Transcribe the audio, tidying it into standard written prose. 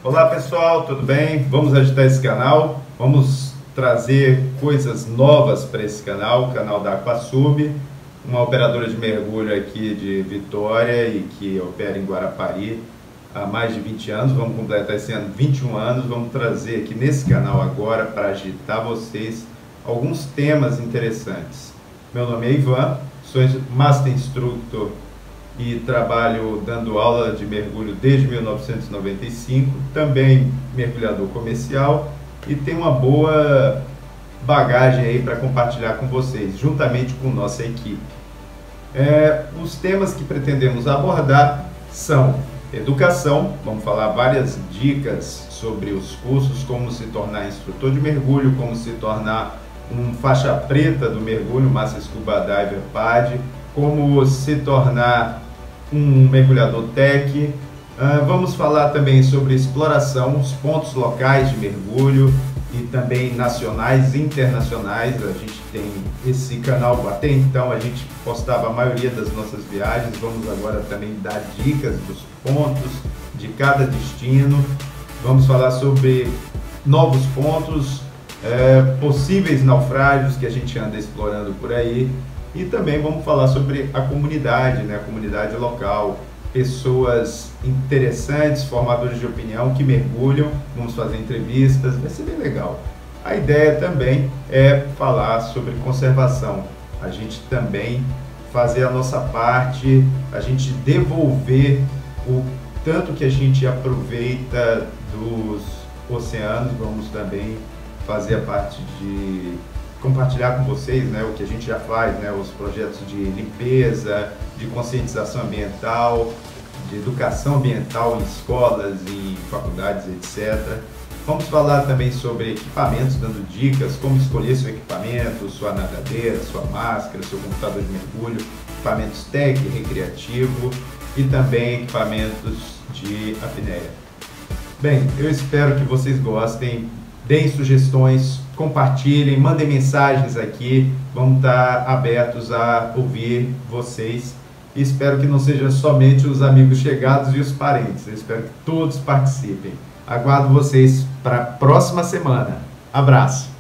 Olá pessoal, tudo bem? Vamos agitar esse canal, vamos trazer coisas novas para esse canal, o canal da Aquasub, uma operadora de mergulho aqui de Vitória e que opera em Guarapari há mais de 20 anos, vamos completar esse ano 21 anos, vamos trazer aqui nesse canal agora para agitar vocês alguns temas interessantes. Meu nome é Ivan, sou Master Instructor e trabalho dando aula de mergulho desde 1995, também mergulhador comercial e tenho uma boa bagagem aí para compartilhar com vocês, juntamente com nossa equipe. Os temas que pretendemos abordar são educação, vamos falar várias dicas sobre os cursos, como se tornar instrutor de mergulho, como se tornar um faixa preta do mergulho, Master Scuba Diver PAD, como se tornar um mergulhador tech. Vamos falar também sobre exploração, os pontos locais de mergulho e também nacionais e internacionais. A gente tem esse canal, até então a gente postava a maioria das nossas viagens, vamos agora também dar dicas dos pontos de cada destino. Vamos falar sobre novos pontos, possíveis naufrágios que a gente anda explorando por aí. E também vamos falar sobre a comunidade, né? A comunidade local, pessoas interessantes, formadores de opinião que mergulham, vamos fazer entrevistas, vai ser bem legal. A ideia também é falar sobre conservação, a gente também fazer a nossa parte, a gente devolver o tanto que a gente aproveita dos oceanos, vamos também fazer a parte de compartilhar com vocês, né, o que a gente já faz, né, os projetos de limpeza, de conscientização ambiental, de educação ambiental em escolas, em faculdades, etc. Vamos falar também sobre equipamentos, dando dicas, como escolher seu equipamento, sua nadadeira, sua máscara, seu computador de mergulho, equipamentos tech, recreativo e também equipamentos de apneia. Bem, eu espero que vocês gostem, deem sugestões, compartilhem, mandem mensagens aqui, vamos estar abertos a ouvir vocês e espero que não sejam somente os amigos chegados e os parentes, eu espero que todos participem. Aguardo vocês para a próxima semana. Abraço!